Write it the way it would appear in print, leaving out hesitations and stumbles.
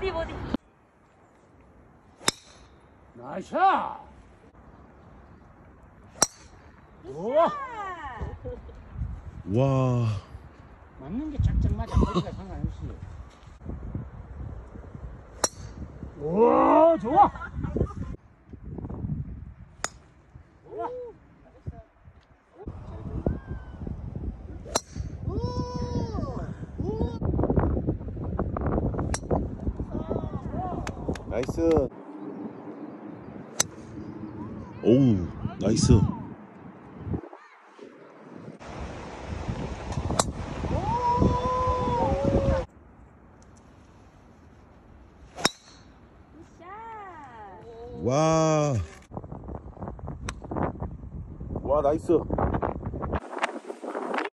어디. 나이스. 우와. 와. 맞는 게 짝짝 맞아. 거리가 상관없이. 우와, 좋아. 나이스. 오우, 나이스. 와. 와, 나이스.